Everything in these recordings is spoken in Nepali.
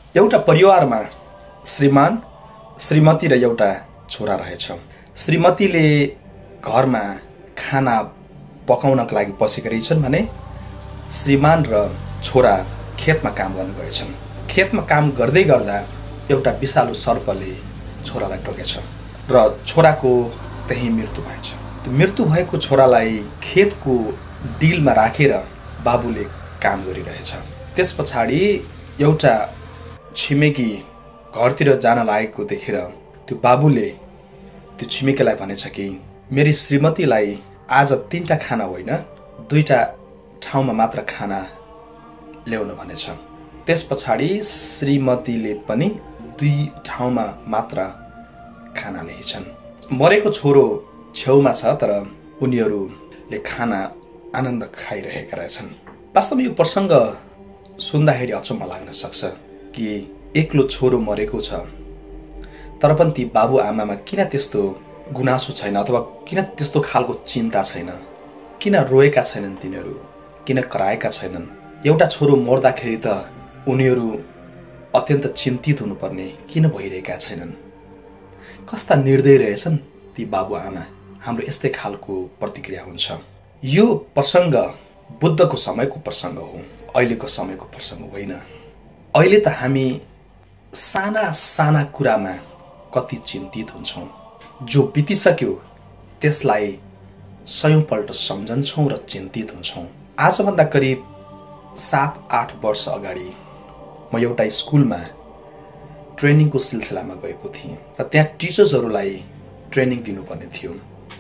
एउटा परिवारमा श्रीमान, श्रीमती र एउटा छोरा रहेछ। श्रीमतीले घरमा खाना पकाउनका लागि बसेका रहेछन् भने श्रीमान र छोरा खेतमा काम गर्न गएछन्। खेतमा काम गर्दै गर्दा एउटा विषालु सर्पले छोरालाई टोकेछ र छोराको त्यही मृत्यु भएछ। त्यो मृत्यु भएको छोरालाई खेतको डिलमा राखेर बाबुले काम गरिरहेछ। त्यस पछाडि एउटा छिमेकी घरतिर जान लागेको देखेर त्यो बाबुले त्यो छिमेकीलाई भनेछ कि मेरी श्रीमतीलाई आज 3टा खाना होइन 2टा ठाउँमा मात्र खाना ल्याउन भनेछ। त्यस पछाडि श्रीमतीले पनि 2 ठाउँमा मात्र खाना ल्याएछन्। मरेको छोरो छेउमा छ तर उनीहरूले खाना आनन्द खाइरहेका रहेछन्। वास्तवमा यो प्रसङ्ग सुन्दाखेरि अचम्म लाग्न सक्छ कि एक्लो छोरो मरेको छ तर पनि ती बाबुआमामा किन त्यस्तो गुनासो छैन अथवा किन त्यस्तो खालको चिन्ता छैन? किन रोएका छैनन् तिनीहरू? किन कराएका छैनन्? एउटा छोरो मर्दाखेरि त उनीहरू अत्यन्त चिन्तित हुनुपर्ने किन भइरहेका छैनन्? कस्ता निर्दय रहेछन् ती बाबुआमा। हाम्रो यस्तै खालको प्रतिक्रिया हुन्छ। यो प्रसङ्ग बुद्धको समयको प्रसङ्ग हो, अहिलेको समयको प्रसङ्ग होइन। अहिले त हामी साना साना कुरामा कति चिन्तित हुन्छौँ। जो बितिसक्यो त्यसलाई 100 पल्ट सम्झन्छौँ र चिन्तित हुन्छौँ। आजभन्दा करिब 7-8 वर्ष अगाडि म एउटा स्कुलमा ट्रेनिङको सिलसिलामा गएको थिएँ र त्यहाँ टिचर्सहरूलाई ट्रेनिङ दिनुपर्ने थियो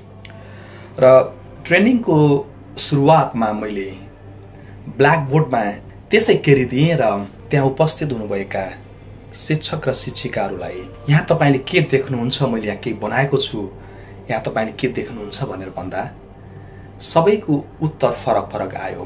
र ट्रेनिङको सुरुवातमा मैले ब्ल्याकबोर्डमा त्यसै केरिदिएँ र त्यहाँ उपस्थित हुनुभएका शिक्षक र शिक्षिकाहरूलाई यहाँ तपाईँले के देख्नुहुन्छ, मैले यहाँ के बनाएको छु, यहाँ तपाईँले के देख्नुहुन्छ भनेर भन्दा सबैको उत्तर फरक फरक आयो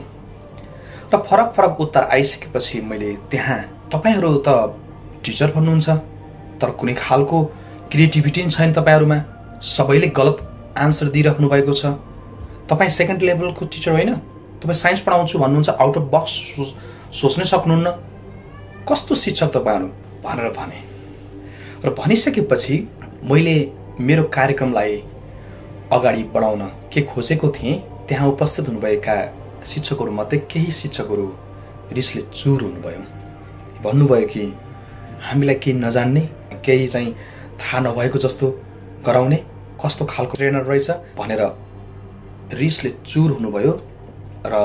र फरक फरक उत्तर आइसकेपछि मैले त्यहाँ तपाईँहरू त टिचर भन्नुहुन्छ तर कुनै खालको क्रिएटिभिटी छैन तपाईँहरूमा, सबैले गलत आन्सर दिइराख्नु भएको छ, तपाईँ सेकेन्ड लेभलको टिचर होइन, तपाईँ साइन्स पढाउँछु भन्नुहुन्छ, आउट अफ बक्स सोच्नै सक्नुहुन्न, कस्तो शिक्षक तपाईँहरू भनेर भने। र भनिसकेपछि मैले मेरो कार्यक्रमलाई अगाडि बढाउन के खोजेको थिएँ त्यहाँ उपस्थित हुनुभएका शिक्षकहरूमध्ये केही शिक्षकहरू रिसले चुर हुनुभयो। भन्नुभयो कि हामीलाई केही नजान्ने, केही चाहिँ थाहा नभएको जस्तो गराउने कस्तो खालको ट्रेनर रहेछ भनेर रिसले चुर हुनुभयो र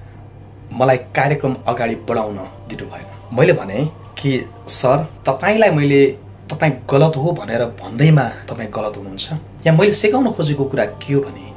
मलाई कार्यक्रम अगाडि बढाउन दिनु भएन। मैले भने कि सर तपाईँलाई मैले तपाईँ गलत हो भनेर भन्दैमा तपाईँ गलत हुनुहुन्छ। यहाँ मैले सिकाउन खोजेको कुरा के हो भने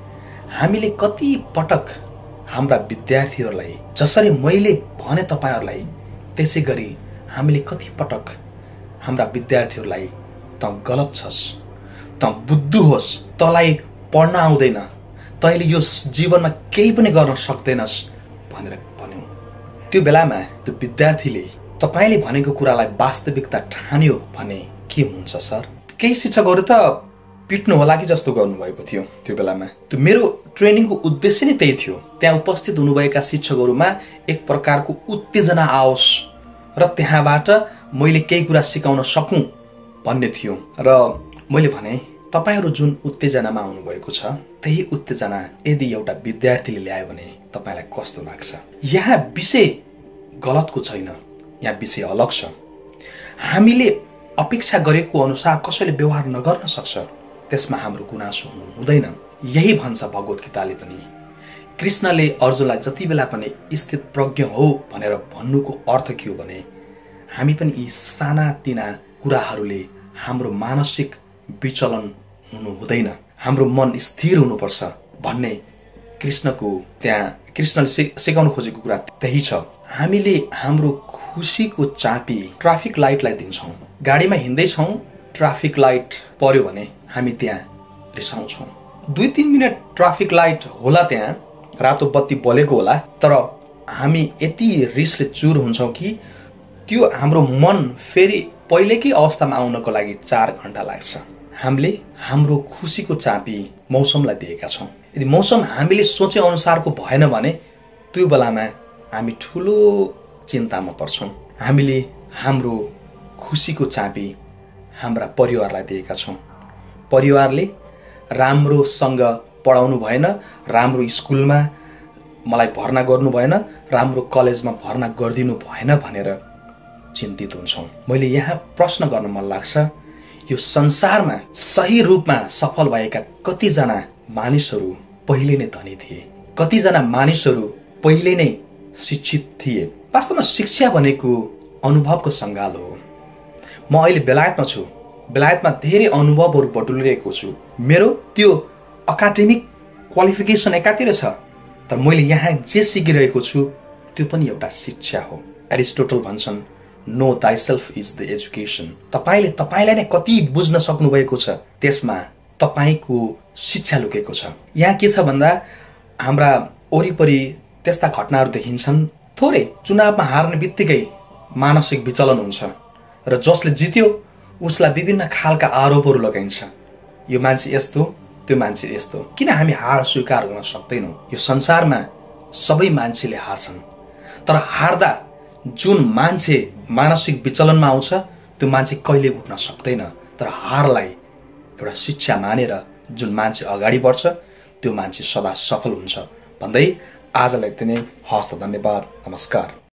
हामीले कति पटक हाम्रा विद्यार्थीहरूलाई जसरी मैले भने तपाईँहरूलाई त्यसै गरी हामीले कति पटक हाम्रा विद्यार्थीहरूलाई त गलत छस्, त बुद्धु होस्, तँलाई पढ्न आउँदैन, तैँले यो जीवनमा केही पनि गर्न सक्दैनस् भनेर भन्यौँ। त्यो बेलामा त्यो विद्यार्थीले तपाईँले भनेको कुरालाई वास्तविकता ठान्यो भने के हुन्छ सर? केही शिक्षकहरू त पिट्नु होला कि जस्तो गर्नुभएको थियो। त्यो बेलामा त्यो मेरो ट्रेनिङको उद्देश्य नै त्यही थियो, त्यहाँ उपस्थित हुनुभएका शिक्षकहरूमा एक प्रकारको उत्तेजना आओस् र त्यहाँबाट मैले केही कुरा सिकाउन सकूँ भन्ने थियो। र मैले भने तपाईहरू जुन उत्तेजनामा आउनुभएको छ त्यही उत्तेजना यदि एउटा विद्यार्थीले ल्यायो भने तपाईलाई कस्तो लाग्छ? यहाँ विषय गलतको छैन, यहाँ विषय अलग छ। हामीले अपेक्षा गरेको अनुसार कसैले व्यवहार नगर्न सक्छ, त्यसमा हाम्रो गुनासो हुँदैन। यही भन्छ भगवत गीताले पनि। कृष्णले अर्जुनलाई जति बेला पनि स्थित प्रज्ञ हो भनेर भन्नुको अर्थ के हो भने हामी पनि यी साना तिना कुराहरूले हाम्रो मानसिक विचलन हुनु हुँदैन, हाम्रो मन स्थिर हुनुपर्छ भन्ने कृष्णको त्यहाँ कृष्णले सिकाउन खोजेको कुरा त्यही छ। हामीले हाम्रो खुसीको चापी ट्राफिक लाइटलाई दिन्छौँ। गाडीमा हिँड्दैछौँ, ट्राफिक लाइट पर्यो भने हामी त्यहाँ रिसाउँछौँ। 2-3 मिनट ट्राफिक लाइट होला, त्यहाँ रातो बत्ती बलेको होला, तर हामी यति रिसले चुर हुन्छौँ कि त्यो हाम्रो मन फेरि पहिलेकै अवस्थामा आउनको लागि 4 घण्टा लाग्छ। हामीले हाम्रो खुसीको चापी मौसमलाई दिएका छौँ। यदि मौसम हामीले सोचे अनुसारको भएन भने त्यो बेलामा हामी ठुलो चिन्तामा पर्छौँ। हामीले हाम्रो खुसीको चाबी हाम्रा परिवारलाई दिएका छौँ। परिवारले राम्रोसँग पढाउनु भएन, राम्रो स्कुलमा मलाई भर्ना गर्नु भएन, राम्रो कलेजमा भर्ना गरिदिनु भएन भनेर चिन्तित हुन्छौँ। मैले यहाँ प्रश्न गर्न मन लाग्छ, यो संसारमा सही रूपमा सफल भएका कतिजना मानिसहरू पहिले नै धनी थिए, कतिजना मानिसहरू पहिले नै शिक्षित थिए। वास्तवमा शिक्षा भनेको अनुभवको सङ्गालो हो। म अहिले बेलायतमा छु, बेलायतमा धेरै अनुभवहरू बटुलिरहेको छु। मेरो त्यो अकाडेमिक क्वालिफिकेसन एकातिर छ, तर मैले यहाँ जे सिकिरहेको छु त्यो पनि एउटा शिक्षा हो। एरिस्टोटल भन्छन्, नो दाइ सेल्फ इज द एजुकेसन। तपाईँले तपाईँलाई नै कति बुझ्न सक्नुभएको छ, त्यसमा तपाईँको शिक्षा लुकेको छ। यहाँ के छ भन्दा हाम्रा वरिपरि त्यस्ता घटनाहरू देखिन्छन्। थोरै चुनावमा हार्ने बित्तिकै मानसिक विचलन हुन्छ र जसले जित्यो उसलाई विभिन्न खालका आरोपहरू लगाइन्छ, यो मान्छे यस्तो, त्यो मान्छे यस्तो। किन हामी हार स्वीकार गर्न सक्दैनौँ? यो संसारमा सबै मान्छेले हार्छन्, तर हार्दा जुन मान्छे मानसिक विचलनमा आउँछ त्यो मान्छे कहिले उठ्न सक्दैन। तर हारलाई एउटा शिक्षा मानेर जुन मान्छे अगाडि बढ्छ त्यो मान्छे सदा सफल हुन्छ भन्दै आजलाई यति नै। हस्त, धन्यवाद, नमस्कार।